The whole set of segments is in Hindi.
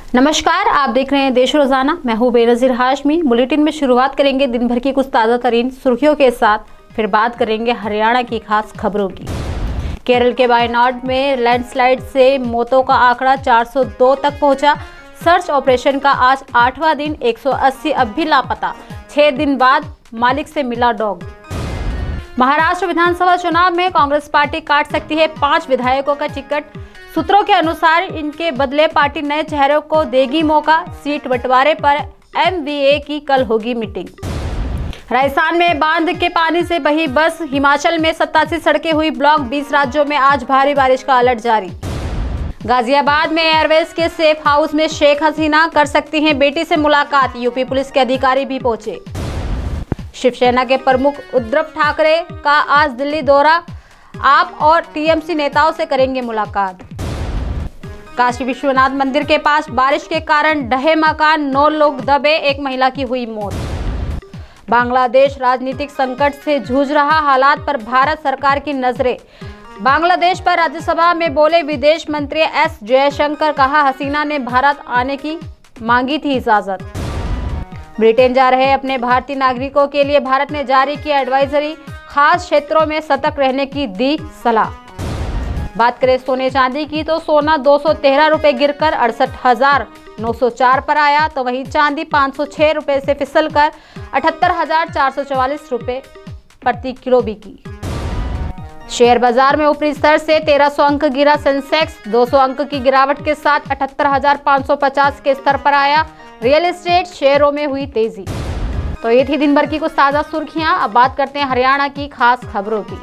नमस्कार, आप देख रहे हैं देश रोजाना। मैं हूं बेनजीर हाशमी। बुलेटिन में शुरुआत करेंगे दिन भर की कुछ ताज़ा तरीन सुर्खियों के साथ, फिर बात करेंगे हरियाणा की खास खबरों की। केरल के वायनाड में लैंडस्लाइड से मौतों का आंकड़ा 402 तक पहुंचा। सर्च ऑपरेशन का आज 8वां दिन, 180 अब भी लापता। 6 दिन बाद मालिक से मिला डॉग। महाराष्ट्र विधानसभा चुनाव में कांग्रेस पार्टी काट सकती है 5 विधायकों का टिकट। सूत्रों के अनुसार इनके बदले पार्टी नए चेहरों को देगी मौका। सीट बंटवारे पर एमवीए की कल होगी मीटिंग। राजस्थान में बांध के पानी से बही बस। हिमाचल में 87 सड़कें हुई ब्लॉक। 20 राज्यों में आज भारी बारिश का अलर्ट जारी। गाजियाबाद में एयरवेज के सेफ हाउस में शेख हसीना कर सकती हैं बेटी से मुलाकात। यूपी पुलिस के अधिकारी भी पहुंचे। शिवसेना के प्रमुख उद्धव ठाकरे का आज दिल्ली दौरा। आप और टीएमसी नेताओं से करेंगे मुलाकात। काशी विश्वनाथ मंदिर के पास बारिश के कारण ढहे मकान, 9 लोग दबे, 1 महिला की हुई मौत। बांग्लादेश राजनीतिक संकट से जूझ रहा, हालात पर भारत सरकार की नजरें। बांग्लादेश पर राज्यसभा में बोले विदेश मंत्री एस जयशंकर। कहा, हसीना ने भारत आने की मांगी थी इजाजत। ब्रिटेन जा रहे अपने भारतीय नागरिकों के लिए भारत ने जारी की एडवाइजरी। खास क्षेत्रों में सतर्क रहने की दी सलाह। बात करें सोने चांदी की तो सोना 213 रुपए गिरकर 68,904 पर आया, तो वहीं चांदी 506 रुपए से फिसलकर 78,444 रुपए प्रति किलो बिकी। शेयर बाजार में ऊपरी स्तर से 1300 अंक गिरा। सेंसेक्स 200 अंक की गिरावट के साथ 78,550 के स्तर पर आया। रियल एस्टेट शेयरों में हुई तेजी। तो ये थी दिन भर की कुछ ताजा सुर्खियां। अब बात करते हैं हरियाणा की खास खबरों की।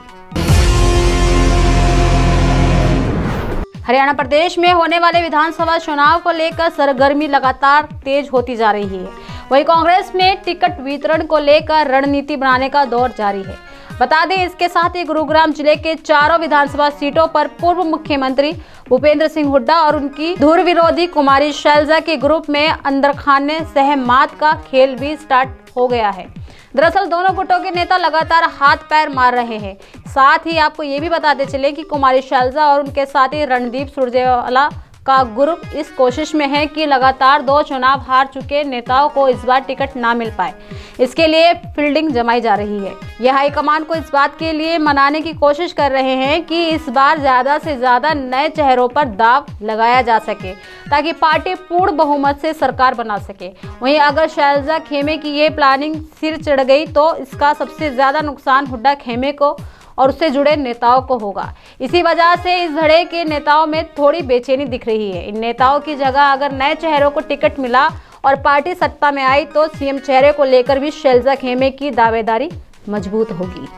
हरियाणा प्रदेश में होने वाले विधानसभा चुनाव को लेकर सरगर्मी लगातार तेज होती जा रही है। वहीं कांग्रेस में टिकट वितरण को लेकर रणनीति बनाने का दौर जारी है। बता दें, इसके साथ ही गुरुग्राम जिले के 4 विधानसभा सीटों पर पूर्व मुख्यमंत्री भूपेंद्र सिंह हुड्डा और उनकी धुर विरोधी कुमारी शैलजा के ग्रुप में अंदर खाने सहमात का खेल भी स्टार्ट हो गया है। दरअसल दोनों गुटों के नेता लगातार हाथ पैर मार रहे हैं। साथ ही आपको ये भी बताते चले कि कुमारी शैलजा और उनके साथी रणदीप सुरजेवाला का ग्रुप इस कोशिश में है कि लगातार 2 चुनाव हार चुके नेताओं को इस बार टिकट ना मिल पाए। इसके लिए फील्डिंग जमाई जा रही है। यह हाईकमान को इस बात के लिए मनाने की कोशिश कर रहे हैं कि इस बार ज्यादा से ज्यादा नए चेहरों पर दाव लगाया जा सके, ताकि पार्टी पूर्ण बहुमत से सरकार बना सके। वहीं अगर शैलजा खेमे की ये प्लानिंग सिर चढ़ गई तो इसका सबसे ज्यादा नुकसान हुड्डा खेमे को और उससे जुड़े नेताओं को होगा। इसी वजह से इस धड़े के नेताओं में थोड़ी बेचैनी दिख रही है। इन नेताओं की जगह अगर नए चेहरों को टिकट मिला और पार्टी सत्ता में आई तो सीएम चेहरे को लेकर भी शैलजा खेमे की दावेदारी मजबूत होगी।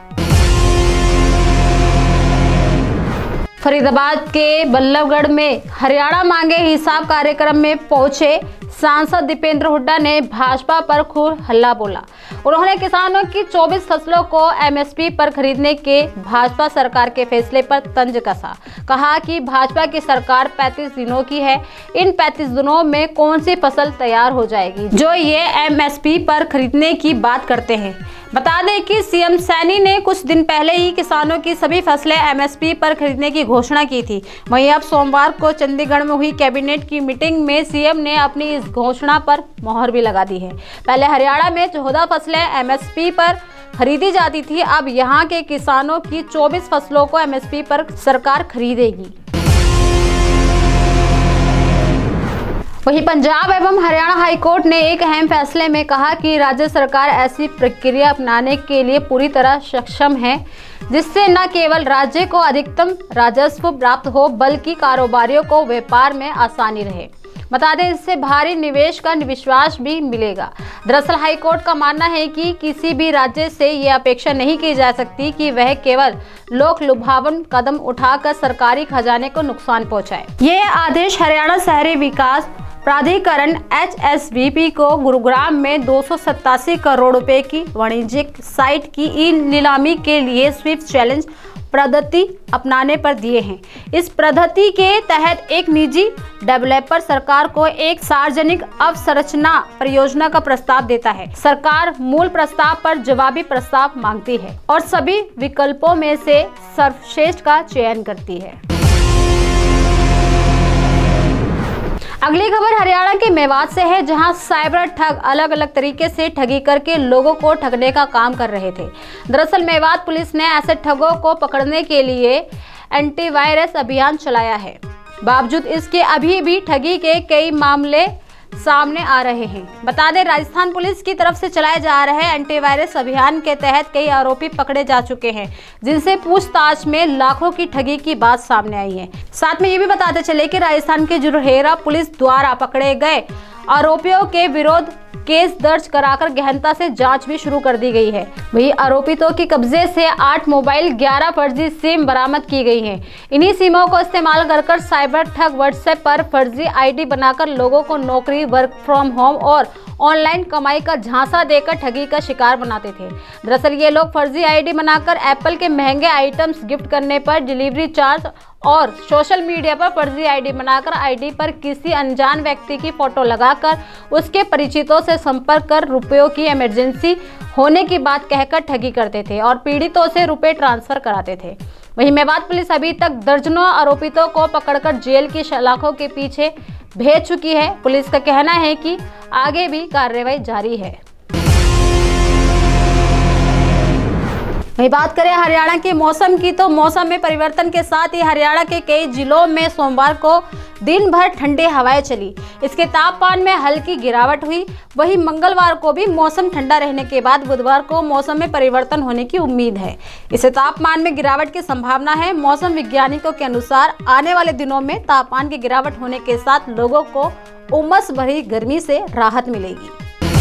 फरीदाबाद के बल्लभगढ़ में हरियाणा मांगे हिसाब कार्यक्रम में पहुंचे सांसद दीपेंद्र हुड्डा ने भाजपा पर खूब हल्ला बोला। उन्होंने किसानों की 24 फसलों को एमएसपी पर खरीदने के भाजपा सरकार के फैसले पर तंज कसा। कहा कि भाजपा की सरकार 35 दिनों की है। इन 35 दिनों में कौन सी फसल तैयार हो जाएगी जो ये एमएसपी पर खरीदने की बात करते हैं। बता दें कि सीएम सैनी ने कुछ दिन पहले ही किसानों की सभी फसलें एमएसपी पर खरीदने की घोषणा की थी। वहीं अब सोमवार को चंडीगढ़ में हुई कैबिनेट की मीटिंग में सीएम ने अपनी इस घोषणा पर मोहर भी लगा दी है। पहले हरियाणा में 14 फसलें एमएसपी पर खरीदी जाती थी, अब यहां के किसानों की 24 फसलों को एमएसपी पर सरकार खरीदेगी। वहीं पंजाब एवं हरियाणा हाईकोर्ट ने एक अहम फैसले में कहा कि राज्य सरकार ऐसी प्रक्रिया अपनाने के लिए पूरी तरह सक्षम है जिससे न केवल राज्य को अधिकतम राजस्व प्राप्त हो बल्कि कारोबारियों को व्यापार में आसानी रहे। बता दें, इससे भारी निवेश का विश्वास भी मिलेगा। दरअसल हाईकोर्ट का मानना है कि किसी भी राज्य से ये अपेक्षा नहीं की जा सकती कि वह केवल लोक लुभावन कदम उठाकर सरकारी खजाने को नुकसान पहुंचाए। ये आदेश हरियाणा शहरी विकास प्राधिकरण HSVP को गुरुग्राम में 287 करोड़ रुपए की वाणिज्यिक साइट की ई नीलामी के लिए स्विफ्ट चैलेंज पद्धति अपनाने पर दिए हैं। इस पद्धति के तहत एक निजी डेवलपर सरकार को एक सार्वजनिक अवसंरचना परियोजना का प्रस्ताव देता है। सरकार मूल प्रस्ताव पर जवाबी प्रस्ताव मांगती है और सभी विकल्पों में से सर्वश्रेष्ठ का चयन करती है। अगली खबर हरियाणा के मेवात से है, जहां साइबर ठग अलग अलग तरीके से ठगी करके लोगों को ठगने का काम कर रहे थे। दरअसल मेवात पुलिस ने ऐसे ठगों को पकड़ने के लिए एंटीवायरस अभियान चलाया है। बावजूद इसके अभी भी ठगी के कई मामले सामने आ रहे हैं। बता दें, राजस्थान पुलिस की तरफ से चलाए जा रहे एंटीवायरस अभियान के तहत कई आरोपी पकड़े जा चुके हैं, जिनसे पूछताछ में लाखों की ठगी की बात सामने आई है। साथ में ये भी बताते चले कि राजस्थान के जुरहेरा पुलिस द्वारा पकड़े गए आरोपियों के विरुद्ध केस दर्ज कराकर गहनता से जांच भी शुरू कर दी गई है। वहीं आरोपितों के कब्जे से 8 मोबाइल, 11 फर्जी सिम बरामद की गई हैं। इन्हीं सिमों को इस्तेमाल कर साइबर ठग व्हाट्सएप पर फर्जी आईडी बनाकर लोगों को नौकरी, वर्क फ्रॉम होम और ऑनलाइन कमाई का झांसा देकर ठगी का शिकार बनाते थे। दरअसल ये लोग फर्जी आईडी बनाकर एप्पल के महंगे आइटम्स गिफ्ट करने पर डिलीवरी चार्ज और सोशल मीडिया पर फर्जी आईडी बनाकर आईडी पर किसी अनजान व्यक्ति की फोटो लगाकर उसके परिचितों से संपर्क कर रुपयों की इमरजेंसी होने की बात कहकर ठगी करते थे और पीड़ितों से रुपए ट्रांसफर कराते थे। वहीं मेवात पुलिस अभी तक दर्जनों आरोपितों को पकड़कर जेल की सलाखों के पीछे भेज चुकी है। पुलिस का कहना है कि आगे भी कार्रवाई जारी है। वहीं बात करें हरियाणा के मौसम की, तो मौसम में परिवर्तन के साथ ही हरियाणा के कई जिलों में सोमवार को दिन भर ठंडी हवाएं चली। इसके तापमान में हल्की गिरावट हुई। वहीं मंगलवार को भी मौसम ठंडा रहने के बाद बुधवार को मौसम में परिवर्तन होने की उम्मीद है। इससे तापमान में गिरावट की संभावना है। मौसम वैज्ञानिकों के अनुसार आने वाले दिनों में तापमान की गिरावट होने के साथ लोगों को उमस भरी गर्मी से राहत मिलेगी।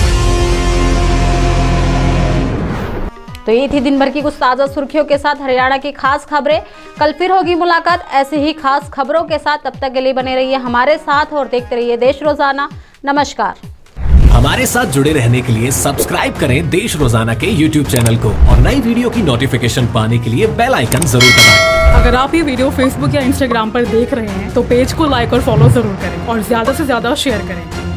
तो ये थी दिन भर की कुछ ताज़ा सुर्खियों के साथ हरियाणा की खास खबरें। कल फिर होगी मुलाकात ऐसे ही खास खबरों के साथ। तब तक के लिए बने रहिए हमारे साथ और देखते रहिए देश रोजाना। नमस्कार। हमारे साथ जुड़े रहने के लिए सब्सक्राइब करें देश रोजाना के YouTube चैनल को और नई वीडियो की नोटिफिकेशन पाने के लिए बेल आइकन जरूर दबाएं। अगर आप ये वीडियो Facebook या Instagram पर देख रहे हैं तो पेज को लाइक और फॉलो जरूर करें और ज्यादा से ज्यादा शेयर करें।